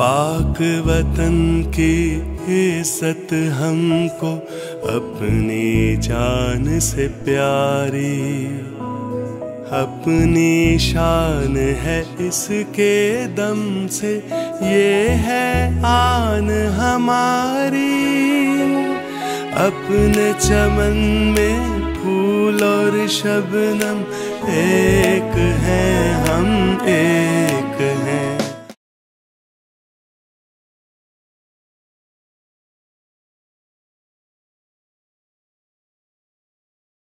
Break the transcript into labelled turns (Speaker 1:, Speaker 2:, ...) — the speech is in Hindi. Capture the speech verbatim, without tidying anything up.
Speaker 1: पाक वतन की इज्जत हमको अपनी जान से प्यारी, अपनी शान है इसके दम से ये है आन हमारी। अपने चमन में फूल और शबनम एक हैं हम एक हैं।